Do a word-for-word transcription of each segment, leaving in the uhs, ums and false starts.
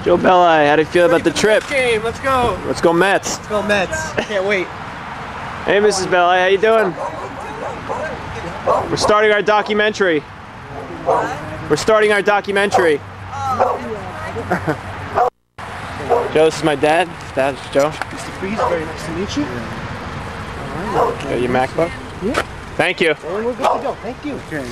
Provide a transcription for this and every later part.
Joe Belli, how do you feel about the trip? Game, let's go. Let's go Mets. Let's go Mets. Can't wait. Hey, Missus Belli, how you doing? We're starting our documentary. We're starting our documentary. Joe, this is my dad. Dad, it's Joe. Mister Freeze, very nice to meet you. All right. Got your MacBook? Yeah. Thank you. Well, we're good to go. Thank you. Okay.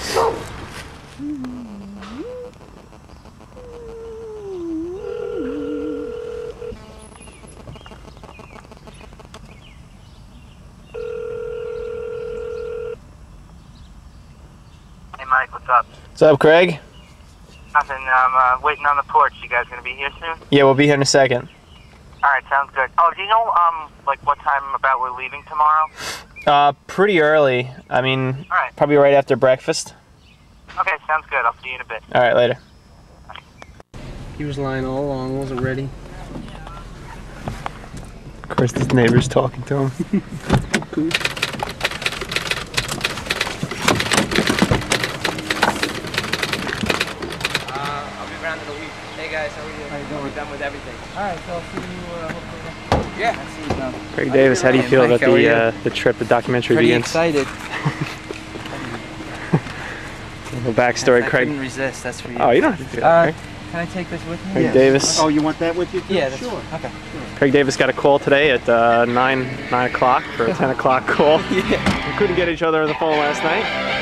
Hey Mike, what's up? What's up, Craig? Nothing, I'm uh, waiting on the porch. You guys gonna be here soon? Yeah, we'll be here in a second. Alright, sounds good. Oh, do you know, um, like what time about we're leaving tomorrow? Uh, pretty early. I mean, Alright. probably right after breakfast. Okay, sounds good. I'll see you in a bit. All right, later. He was lying all along, wasn't ready. Of course, his neighbor's talking to him. Cool. Around in a week. Hey guys, how are you? How you doing? We're done with everything. All right, so I'll see you uh, hopefully. Yeah. I'll see you done. Craig Davis, how do you feel Mike, about how are the you? uh, the trip, the documentary Pretty begins? excited. The backstory, I Craig. couldn't resist. That's for you. Oh, you don't have to do that, Uh, Craig. Can I take this with me? Craig Yeah. Davis. Oh, you want that with you too? Yeah, that's sure. Okay. Craig Davis got a call today at uh, nine nine o'clock for a ten o'clock call. Yeah. We couldn't get each other on the phone last night.